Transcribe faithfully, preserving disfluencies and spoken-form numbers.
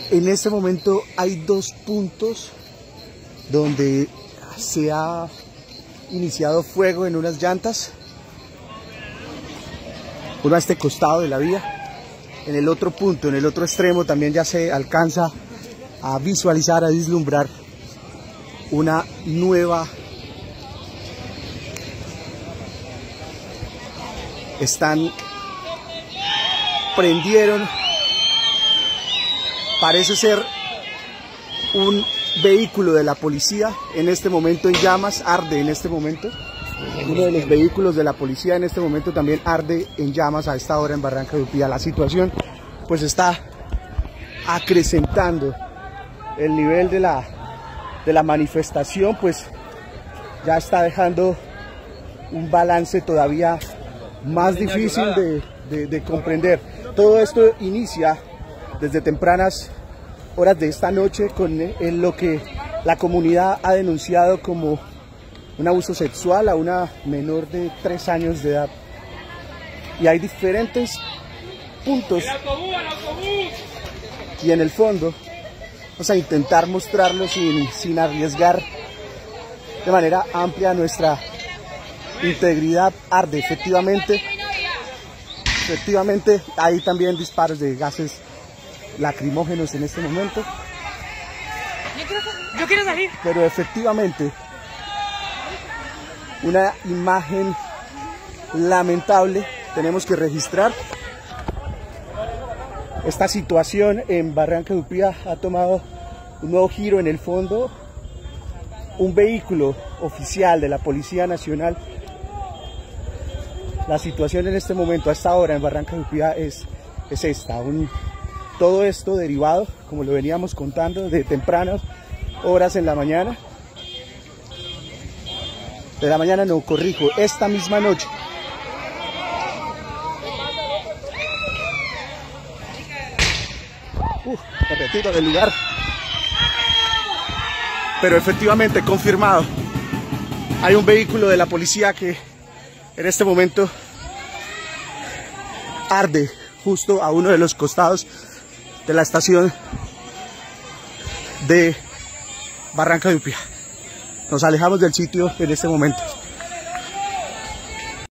En este momento hay dos puntos donde se ha iniciado fuego en unas llantas. Uno a este costado de la vía. En el otro punto, en el otro extremo, también ya se alcanza a visualizar, a vislumbrar una nueva. Están, prendieron, parece ser un vehículo de la policía, en este momento en llamas, arde en este momento. Uno de los vehículos de la policía en este momento también arde en llamas a esta hora en Barranca de Upía. La situación pues está acrecentando el nivel de la, de la manifestación, pues ya está dejando un balance todavía más difícil de, de, de comprender. Todo esto inicia desde tempranas horas de esta noche con en lo que la comunidad ha denunciado como un abuso sexual a una menor de tres años de edad. Y hay diferentes puntos y en el fondo vamos a intentar mostrarlo sin, sin arriesgar de manera amplia nuestra integridad. Arde, efectivamente, efectivamente hay también disparos de gases lacrimógenos en este momento. Yo quiero, yo quiero salir. Pero efectivamente, una imagen lamentable tenemos que registrar. Esta situación en Barranca de Upía ha tomado un nuevo giro en el fondo. Un vehículo oficial de la Policía Nacional. La situación en este momento, a esta hora en Barranca de Upía es, es esta. Un, todo esto derivado, como lo veníamos contando, de tempranas horas en la mañana. De la mañana no, corrijo, esta misma noche. Uf, me retiro del lugar. Pero efectivamente, confirmado. Hay un vehículo de la policía que en este momento arde justo a uno de los costados de la estación de Barranca de Upía. Nos alejamos del sitio en este momento.